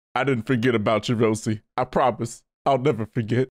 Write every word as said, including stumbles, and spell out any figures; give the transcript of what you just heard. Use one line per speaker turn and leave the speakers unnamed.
I didn't forget about you, Rosie. I promise. I'll never forget.